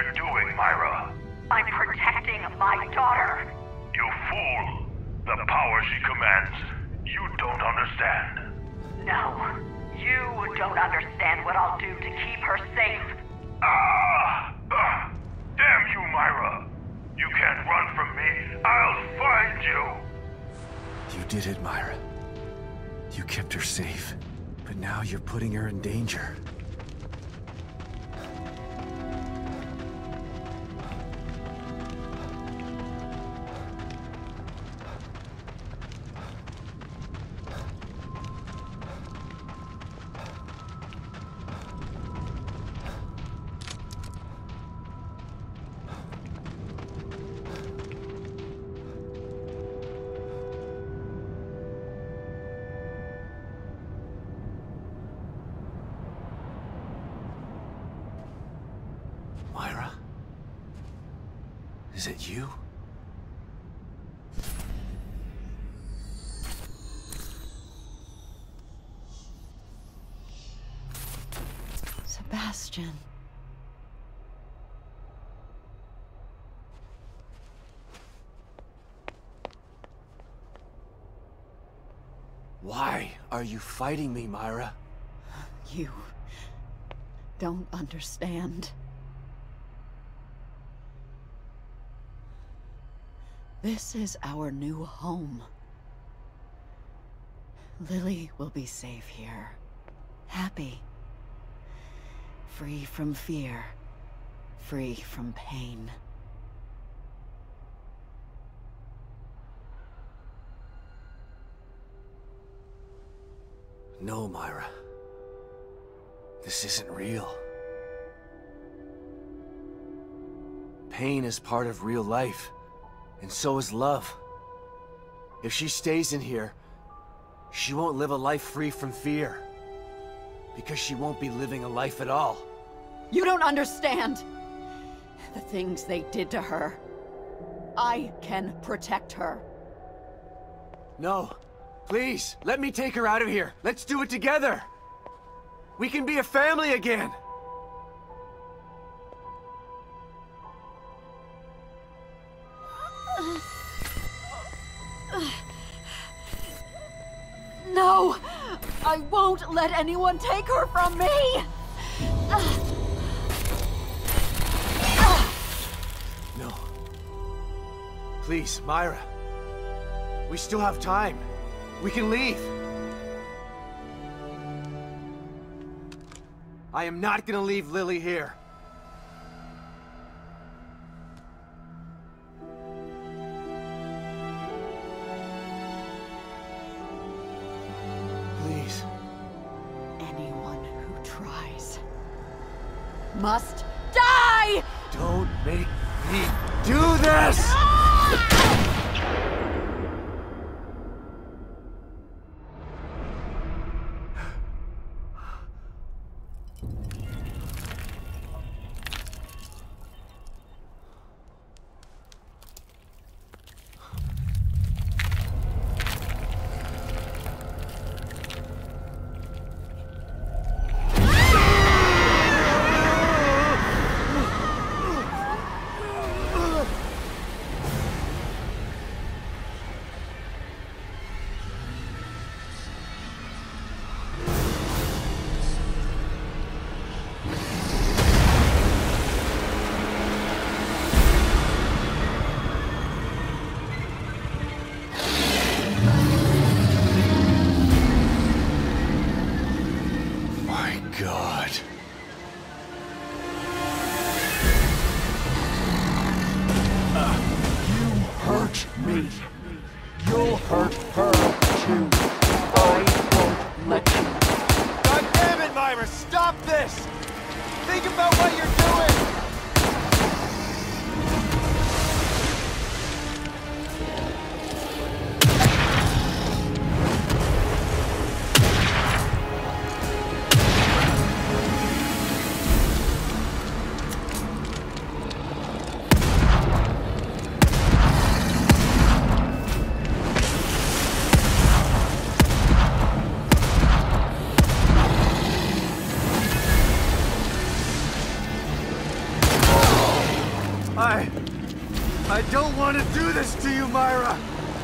you doing, Myra? I'm protecting my daughter. You fool! The power she commands, you don't understand. No, you don't understand what I'll do to keep her safe. Damn you, Myra! You can't run from me. I'll find you. You did it, Myra. You kept her safe, but now you're putting her in danger. Myra? Is it you? Sebastian. Why are you fighting me, Myra? You don't understand. This is our new home. Lily will be safe here. Happy. Free from fear. Free from pain. No, Myra. This isn't real. Pain is part of real life. And so is love. If she stays in here, she won't live a life free from fear. Because she won't be living a life at all. You don't understand! The things they did to her. I can protect her. No. Please, let me take her out of here. Let's do it together. We can be a family again. No! I won't let anyone take her from me! No. Please, Myra. We still have time. We can leave. I am not gonna leave Lily here. Please. Anyone who tries must die! Don't make me do this! I don't want to do this to you, Myra!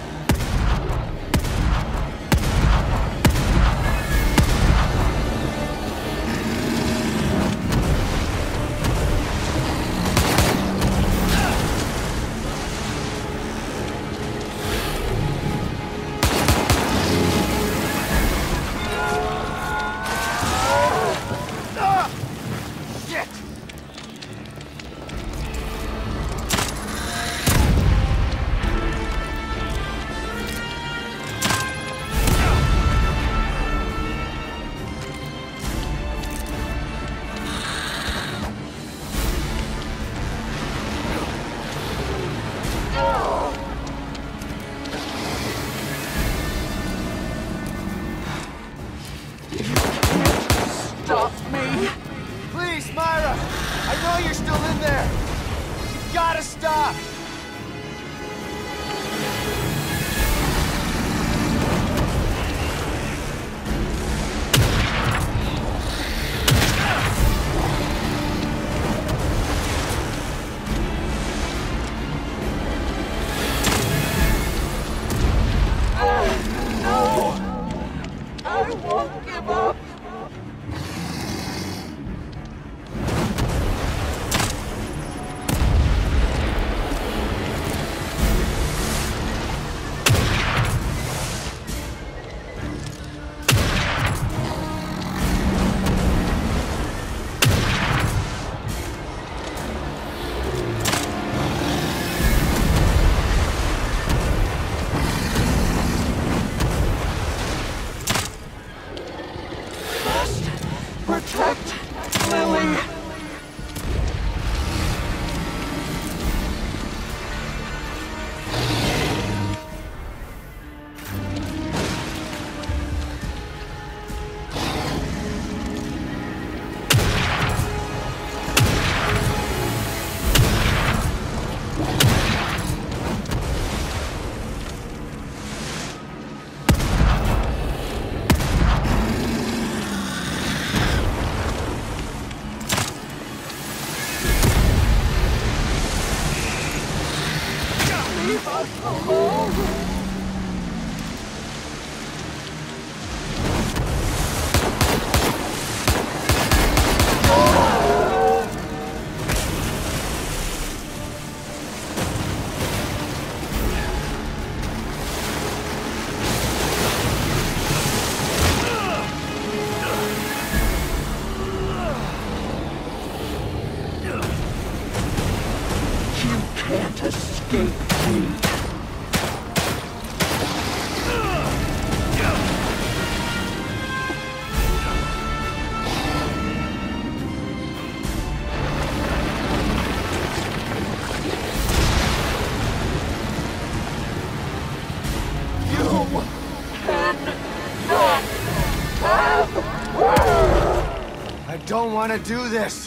I don't want to do this!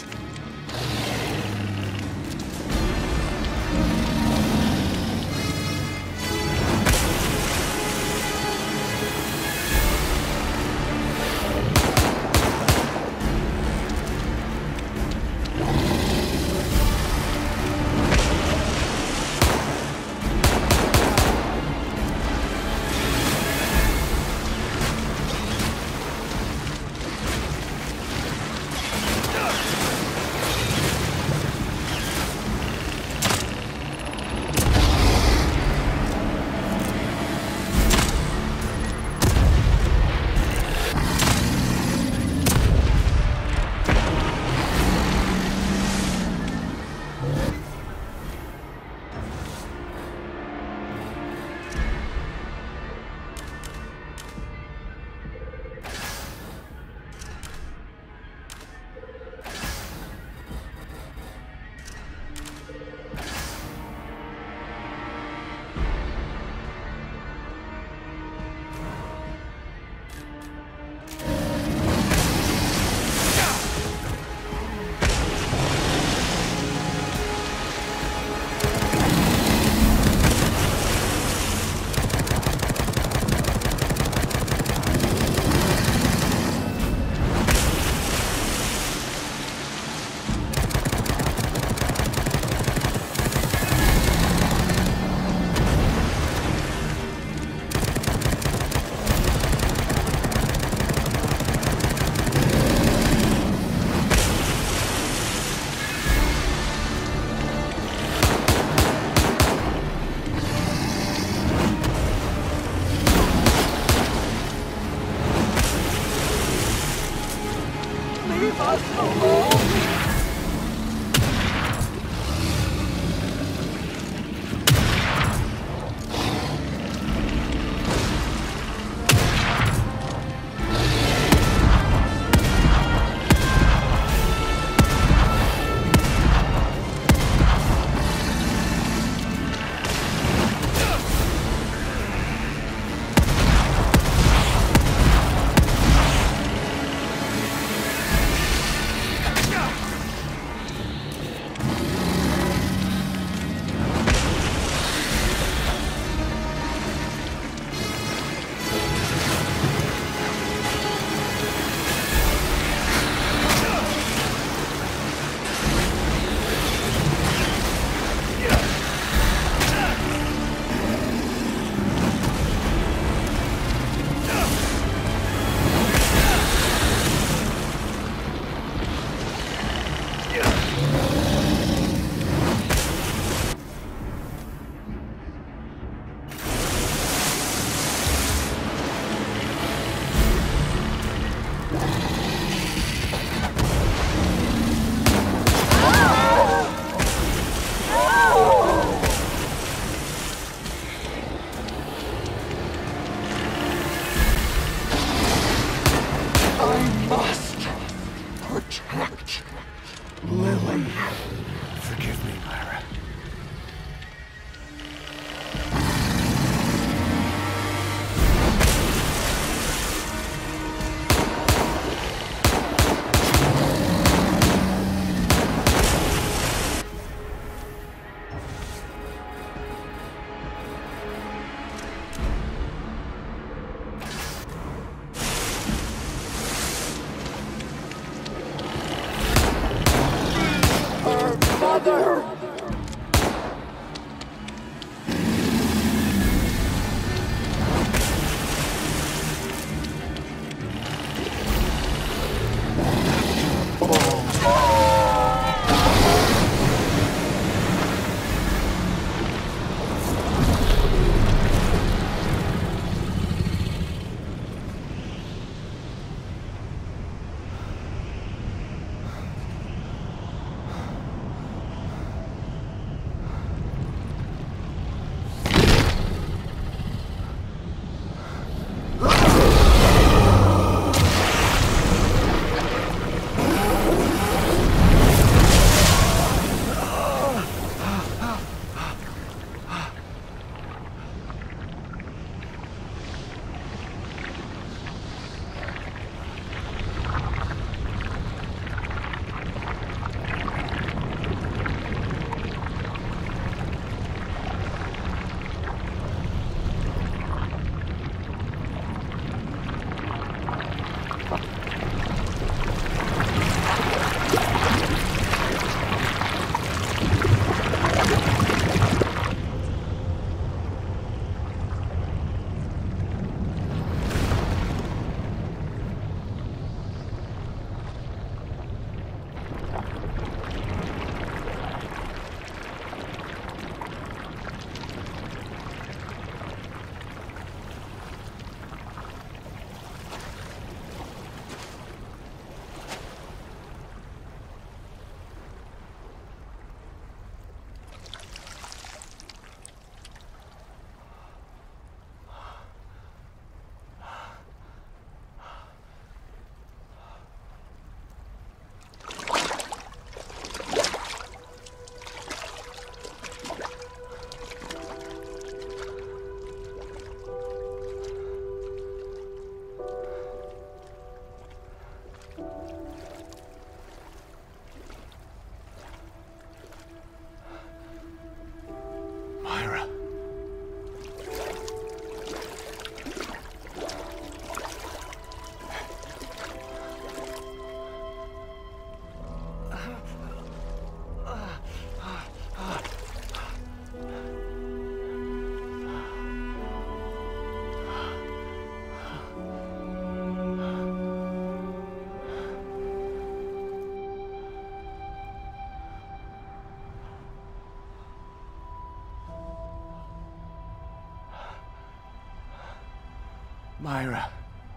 Myra.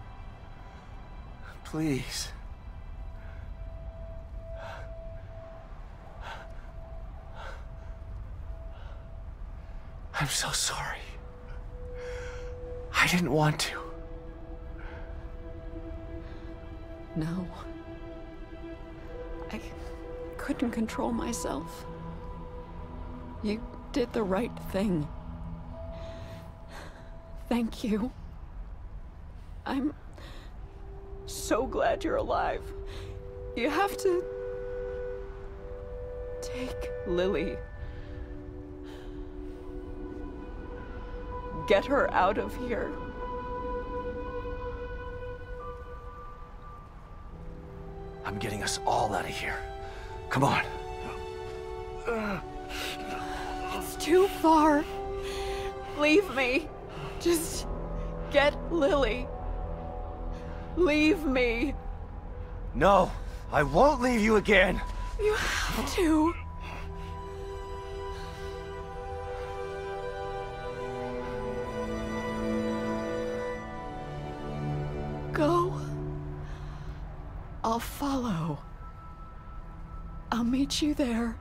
Please. I'm so sorry. I didn't want to. No. I couldn't control myself. You did the right thing. Thank you. I'm so glad you're alive. You have to take Lily. Get her out of here. I'm getting us all out of here. Come on. It's too far. Leave me. Just get Lily. Leave me. No, I won't leave you again. You have to. Go. I'll follow. I'll meet you there.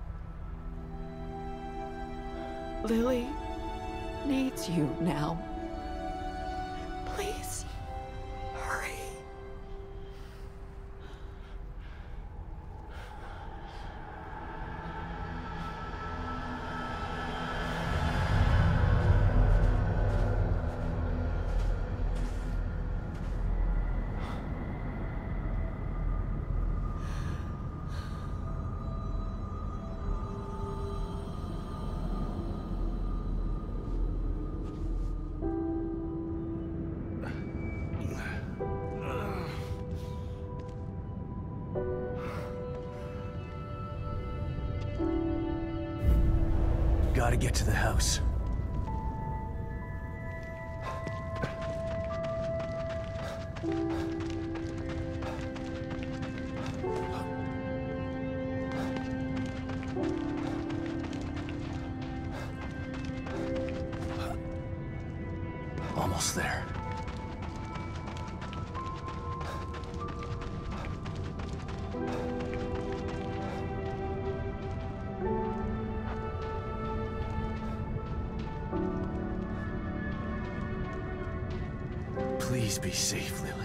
Lily needs you now. Please, hurry. Gotta get to the house. Almost there. Please be safe, Lily.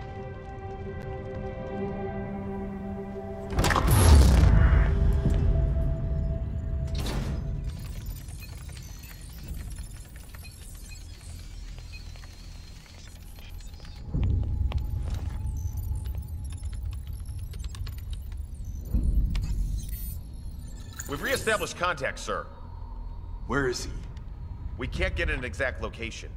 We've re-established contact, sir. Where is he? We can't get an exact location.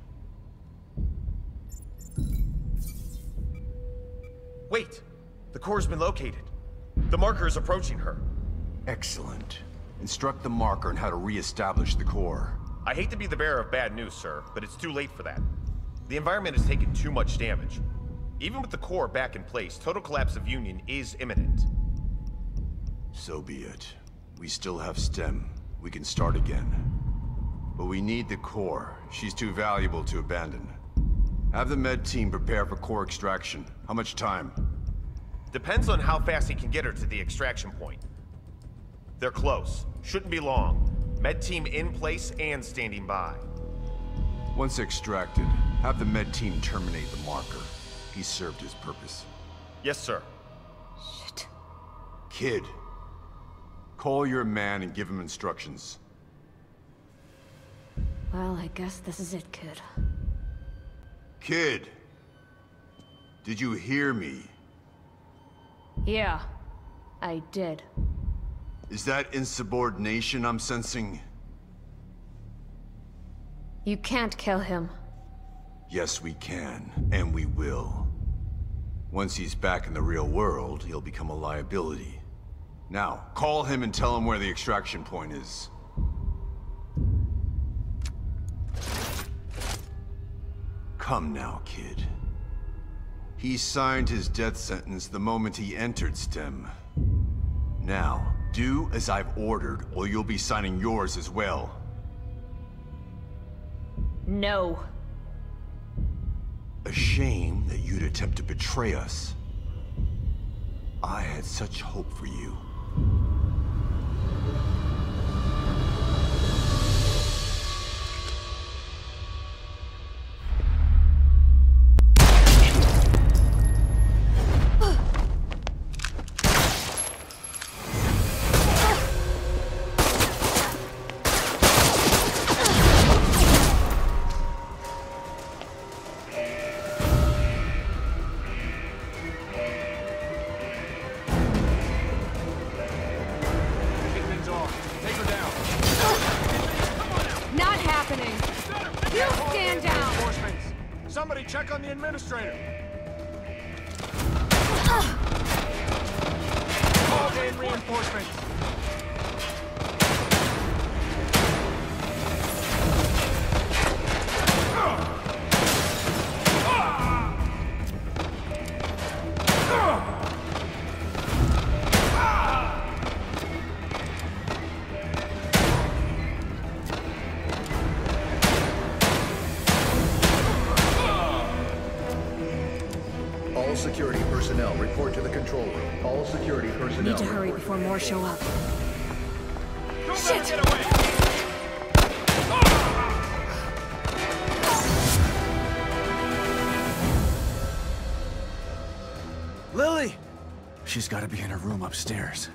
Wait! The core's been located. The marker is approaching her. Excellent. Instruct the marker on how to re-establish the core. I hate to be the bearer of bad news, sir, but it's too late for that. The environment has taken too much damage. Even with the core back in place, total collapse of Union is imminent. So be it. We still have STEM. We can start again. But we need the core. She's too valuable to abandon. Have the med team prepare for core extraction. How much time? Depends on how fast he can get her to the extraction point. They're close. Shouldn't be long. Med team in place and standing by. Once extracted, have the med team terminate the marker. He served his purpose. Yes, sir. Shit. Kid, call your man and give him instructions. Well, I guess this is it, kid. Kid! Did you hear me? Yeah, I did. Is that insubordination I'm sensing? You can't kill him. Yes, we can, and we will. Once he's back in the real world, he'll become a liability. Now, call him and tell him where the extraction point is. Come now, kid. He signed his death sentence the moment he entered STEM. Now, do as I've ordered, or you'll be signing yours as well. No. A shame that you'd attempt to betray us. I had such hope for you. Somebody check on the Administrator. Call in reinforcements. Security personnel report to the control room. All security personnel. Need to hurry before more show up. Shit! Get away! Lily! She's got to be in her room upstairs.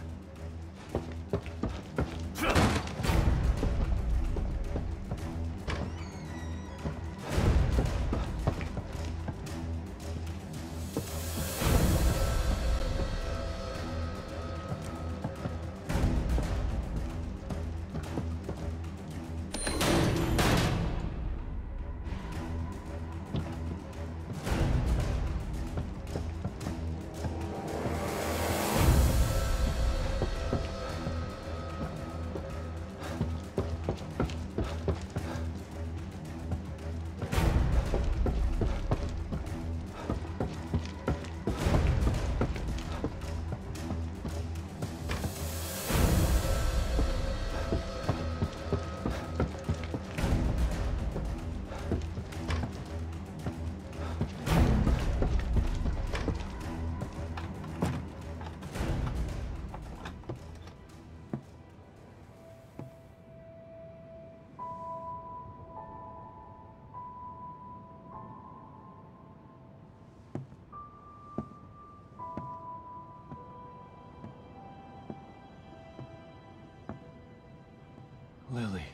Lily.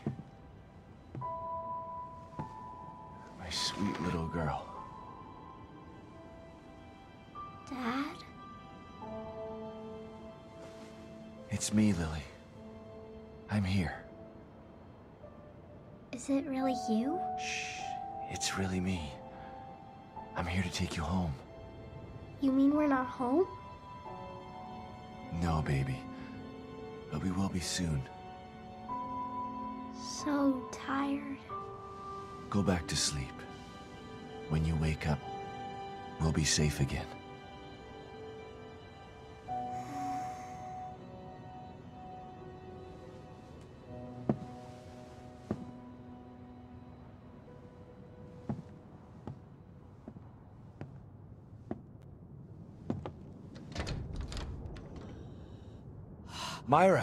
My sweet little girl. Dad? It's me, Lily. I'm here. Is it really you? Shh. It's really me. I'm here to take you home. You mean we're not home? No, baby. But we will be soon. So tired. Go back to sleep. When you wake up, we'll be safe again. Myra!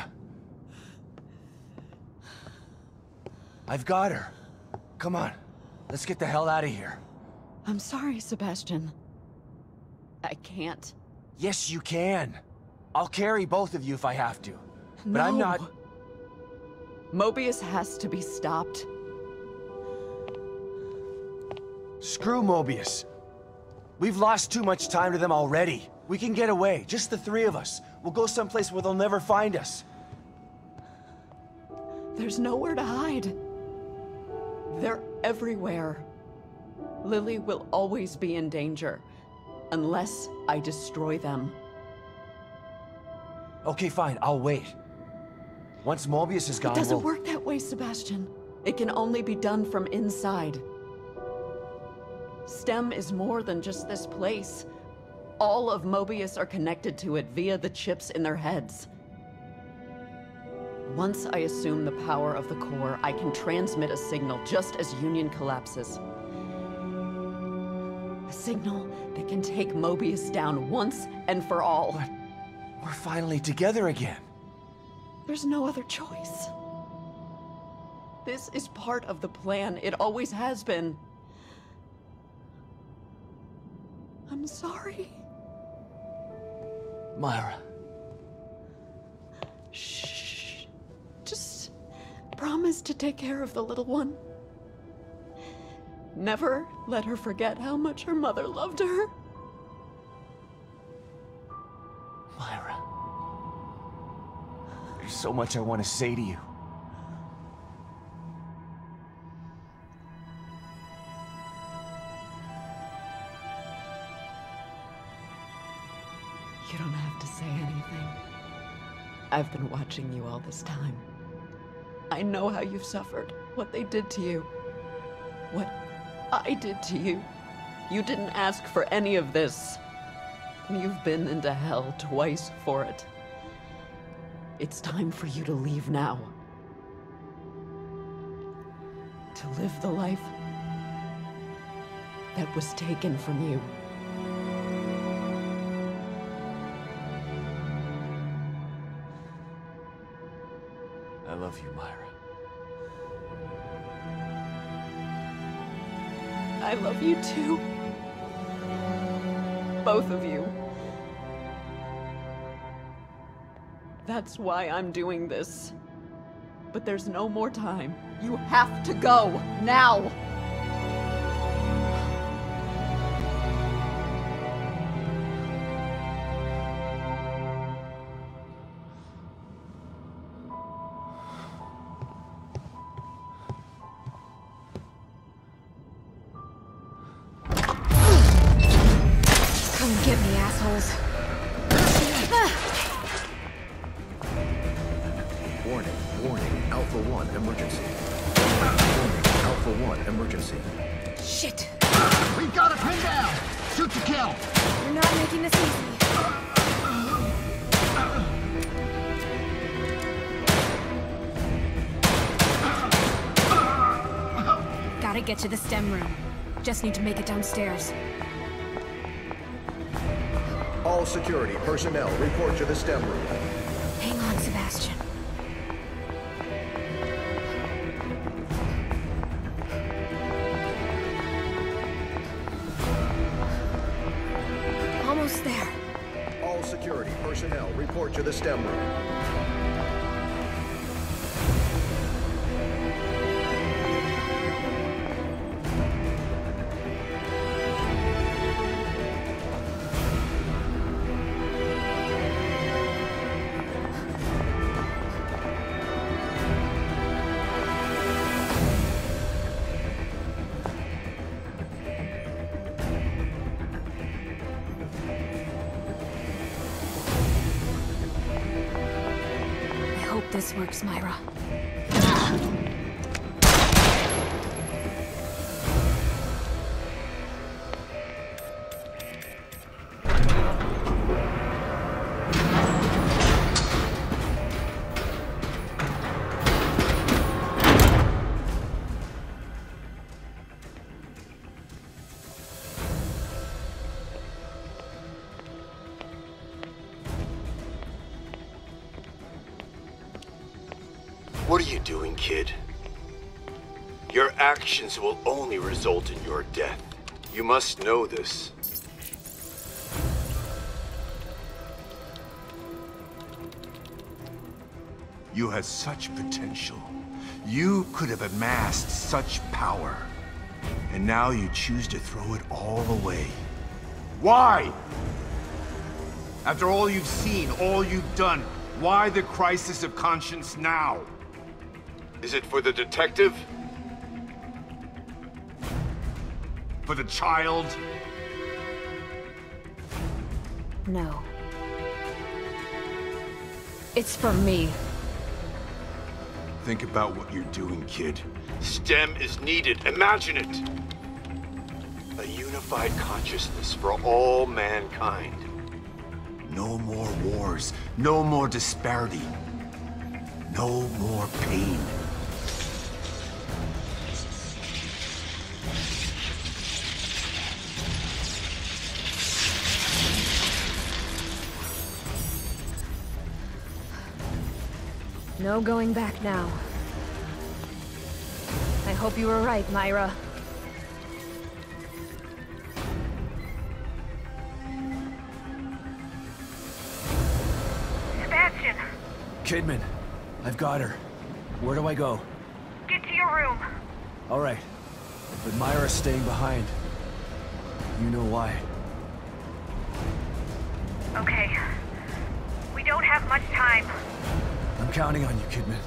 I've got her. Come on, let's get the hell out of here. I'm sorry, Sebastian. I can't. Yes, you can. I'll carry both of you if I have to. But No. I'm not... Mobius has to be stopped. Screw Mobius. We've lost too much time to them already. We can get away, just the three of us. We'll go someplace where they'll never find us. There's nowhere to hide. They're everywhere. Lily will always be in danger, unless I destroy them. Okay, fine, I'll wait. Once Mobius is gone, It doesn't we'll... work that way, Sebastian. It can only be done from inside. STEM is more than just this place. All of Mobius are connected to it via the chips in their heads. Once I assume the power of the core, I can transmit a signal just as Union collapses. The signal that can take Mobius down once and for all. But we're finally together again. There's no other choice. This is part of the plan. It always has been. I'm sorry. Myra. Shh. Just promise to take care of the little one. Never let her forget how much her mother loved her. Myra. There's so much I want to say to you. You don't have to say anything. I've been watching you all this time. I know how you've suffered, what they did to you, what I did to you. You didn't ask for any of this. You've been into hell twice for it. It's time for you to leave now. To live the life that was taken from you. I love you, Myra. I love you too. Both of you. That's why I'm doing this. But there's no more time. You have to go, now! Get me, assholes. Warning, warning, Alpha 1 emergency. Warning, Alpha 1 emergency. Shit. We've got it pinned down. Shoot to kill. You're not making this easy. Gotta get to the STEM room. Just need to make it downstairs. All security personnel report to the STEM room. Hang on, Sebastian. Almost there. All security personnel report to the STEM room. This works, Myra. What are you doing, kid? Your actions will only result in your death. You must know this. You had such potential. You could have amassed such power. And now you choose to throw it all away. Why? After all you've seen, all you've done, why the crisis of conscience now? Is it for the detective? For the child? No. It's for me. Think about what you're doing, kid. STEM is needed. Imagine it. A unified consciousness for all mankind. No more wars. No more disparity. No more pain. No going back now. I hope you were right, Myra. Sebastian! Kidman, I've got her. Where do I go? Get to your room. All right, but Myra's staying behind. You know why. Okay. We don't have much time. I'm counting on you, Kidman.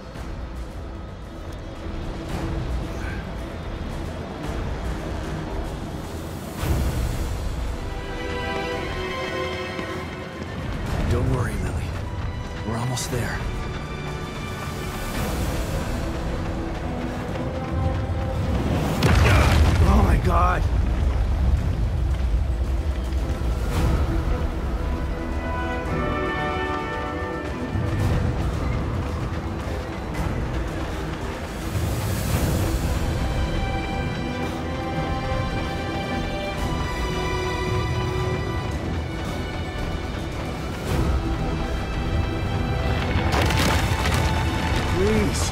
Don't worry, Lily. We're almost there. Oh my God! Please.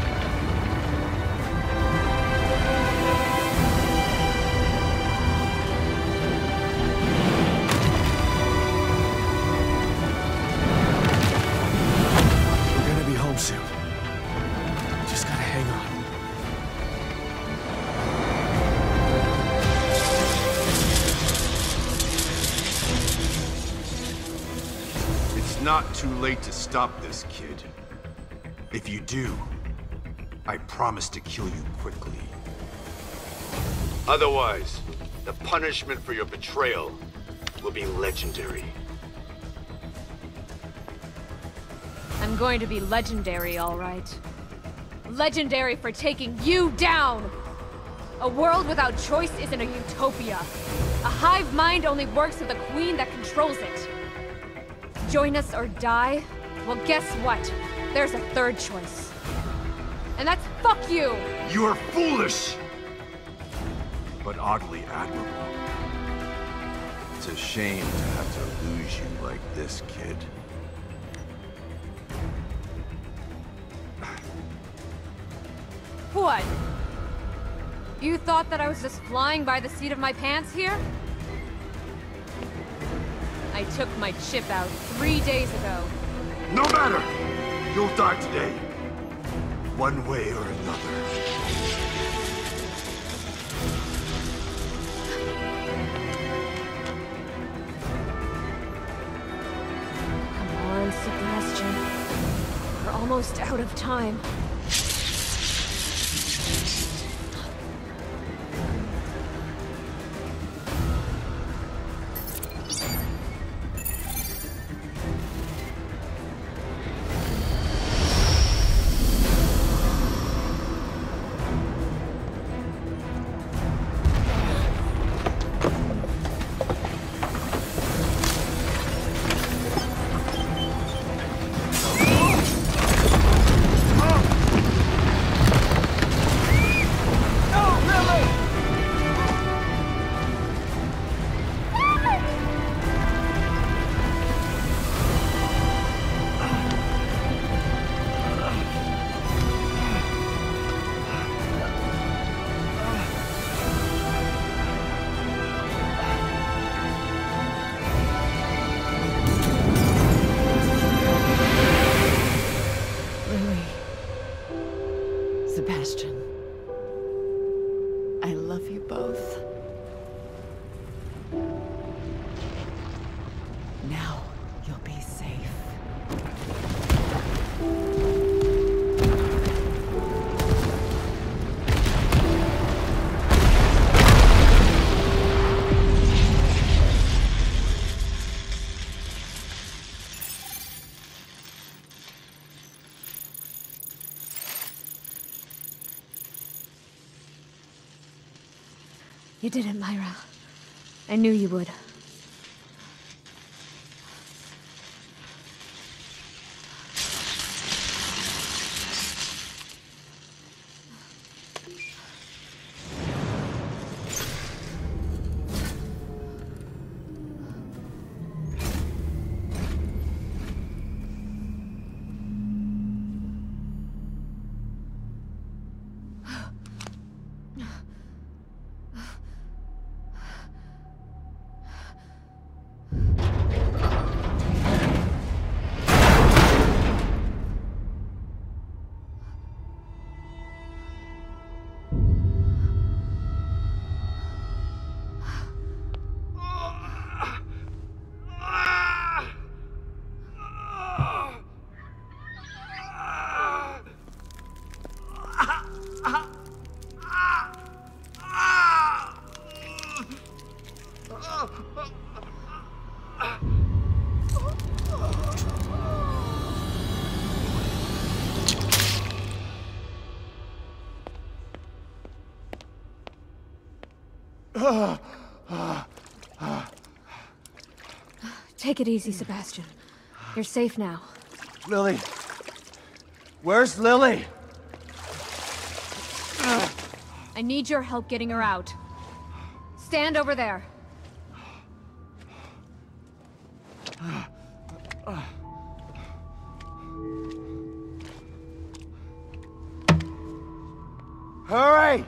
We're gonna be home soon. Just gotta hang on. It's not too late to stop this, kid. If you do, I promise to kill you quickly. Otherwise, the punishment for your betrayal will be legendary. I'm going to be legendary, all right. Legendary for taking you down! A world without choice isn't a utopia. A hive mind only works with a queen that controls it. Join us or die? Well, guess what? There's a third choice. And that's fuck you! You are foolish! But oddly admirable. It's a shame to have to lose you like this, kid. What? You thought that I was just flying by the seat of my pants here? I took my chip out 3 days ago. No matter! You'll die today. One way or another. Come on, Sebastian. We're almost out of time. Sebastian, I love you both. Now you'll be safe. You did it, Myra. I knew you would. Take it easy, Sebastian. You're safe now. Lily! Where's Lily? I need your help getting her out. Stand over there. Hurry!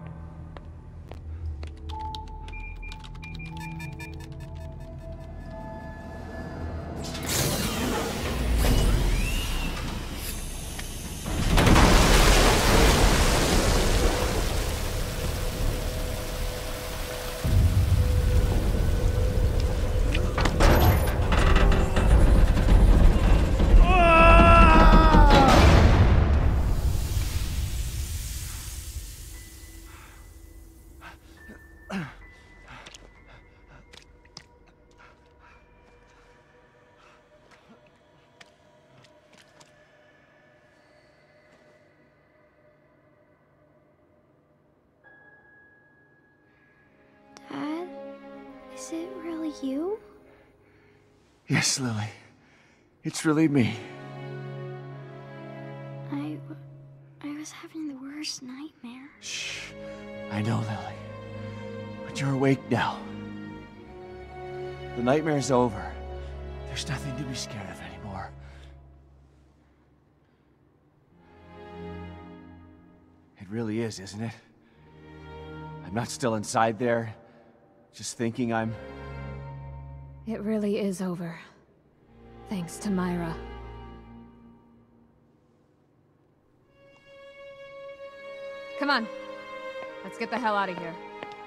Is it really you? Yes, Lily. It's really me. I was having the worst nightmare. Shh. I know, Lily. But you're awake now. The nightmare's over. There's nothing to be scared of anymore. It really is, isn't it? I'm not still inside there, just thinking I'm... It really is over. Thanks to Myra. Come on. Let's get the hell out of here.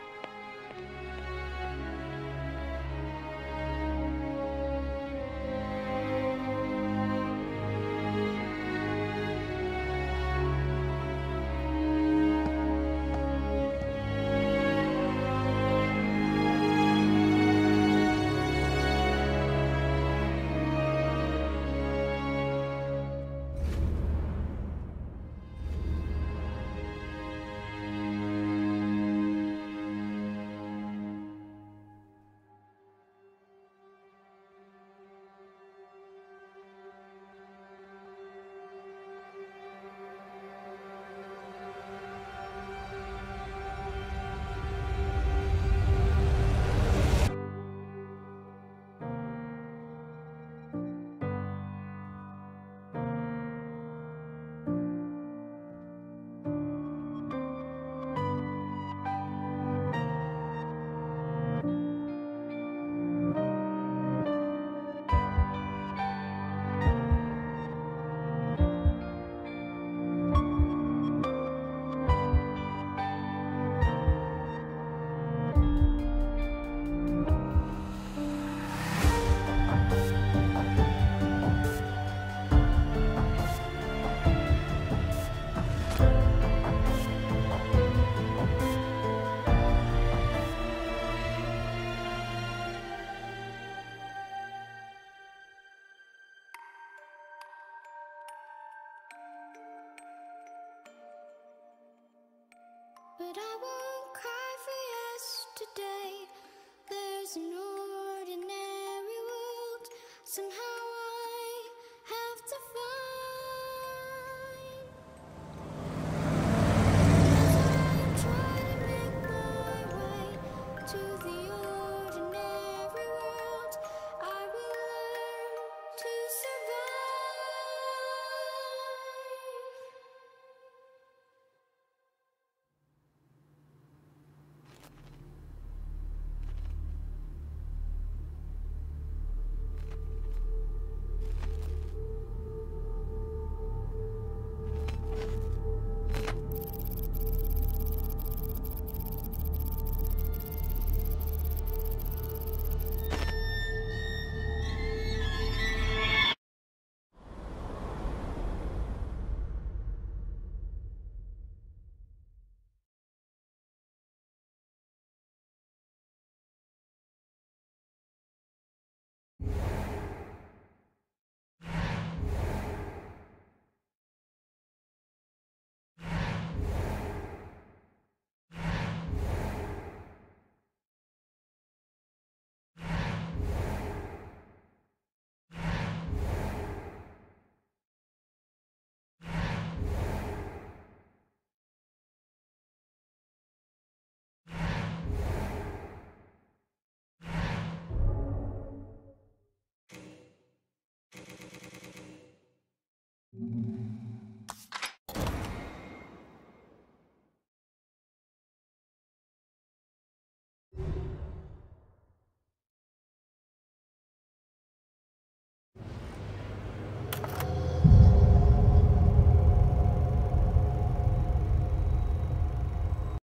But I won't cry for yesterday. There's an ordinary world somehow.